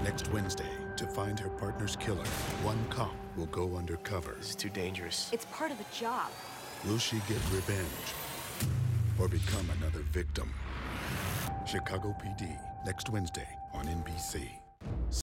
Next Wednesday, to find her partner's killer, one cop will go undercover. This is too dangerous. It's part of the job. Will she get revenge or become another victim? Chicago PD, next Wednesday on NBC.